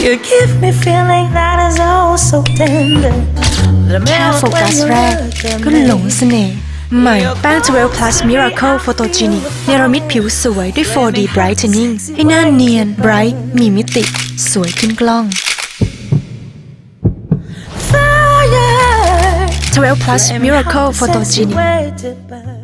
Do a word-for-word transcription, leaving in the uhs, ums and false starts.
You give me feeling that is oh so tender แค่โฟกัสแรกก็หลงเสน่ห์ใหม่แป้ง ทเวล plus Miracle Photogenic เนรมิตผิวสวยด้วย โฟร์ ดี Brightening ให้หน้าเนียน bright มีมิติสวยขึ้นกล้อง ทเวล plus Miracle Photogenic